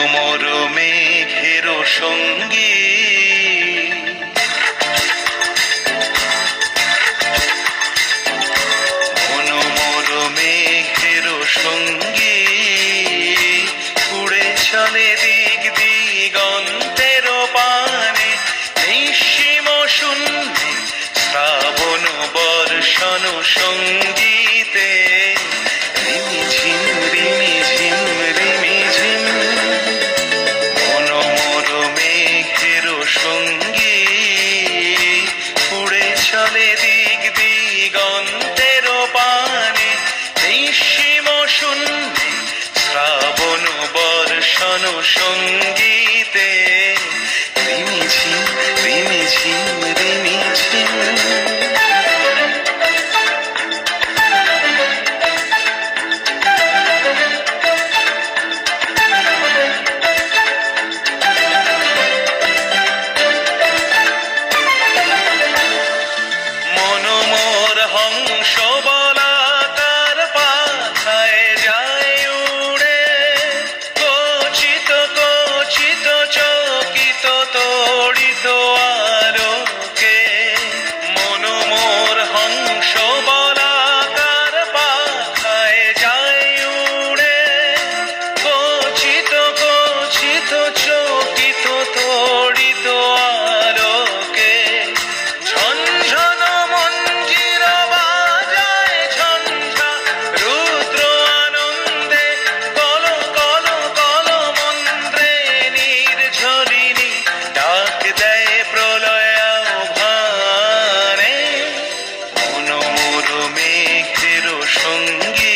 মোর মেঘের সঙ্গী, মন মোর মেঘের সঙ্গী, উড়ে চলে দিক দিগন্তের পানে, নিঃসীম শূন্যে শ্রাবণ বর্ষণ সঙ্গীতে, রিমিঝিম রিমিঝিম রিমিঝিম, মন মোর মেঘের সঙ্গী, উড়ে চলে দিক দিগন্তের পানে, নিঃসীম শূন্যে শ্রাবণ বর্ষণ সঙ্গীতে, রিমিঝিম রিমিঝিম রিমিঝিম। মন মোর হংস বলাকার পাথায় যায় উড়ে, কচিত কচিত চকিত তড়িত আলোকে, মন মোর হংস বলাকার পাথায় যায় উড়ে, কচিত কচিত চকিত তড়িত আলোকে, ঝনঝন মঞ্জির বাজায় ঝঞ্ঝা রুদ্র আনন্দে, কল কল কল মন্ত্রে নির্ঝরিণী ডাক দেয় প্রলয় আহ্বানে, মন মোর মেঘের সঙ্গী,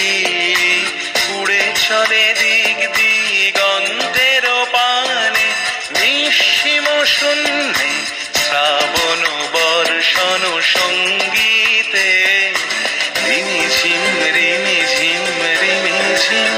উড়ে চলে দিক দিগন্তের পানে, নিঃসীম শূন্যে শ্রাবণ বর্ষণ সঙ্গীতে, রিমিঝিম রিমিঝিম রিমিঝিম।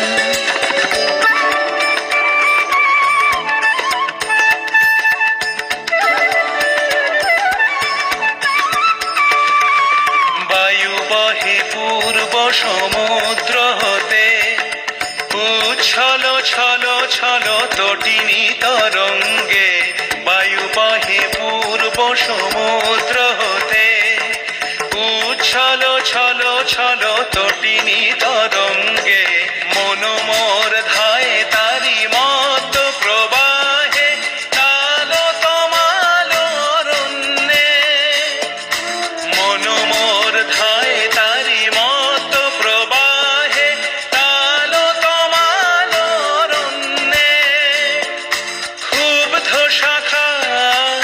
বায়ু বহে পূর্ব সমুদ্র হতে, উচ্ছল ছল ছল তটিনী তরঙ্গে, বায়ু বহে পূর্ব সমুদ্র হতে, উচ্ছল ছল ছল তটিনী তরঙ্গে, মন মোর ধায় তারি মত প্রবাহে, কাল তমাল অরণ্যে, মন মোর ধায় তারি মত প্রবাহে, কাল তমাল অরণ্যে, ক্ষুব্ধ শাখার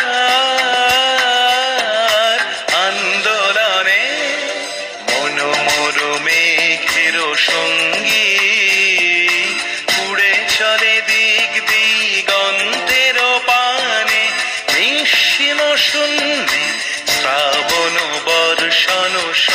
আন্দোলনে, মন মোর মেঘের সঙ্গী, উড়ে চলে দিক দিগন্তের পানে, নিঃসীম শূন্যে শ্রাবণ বর্ষণ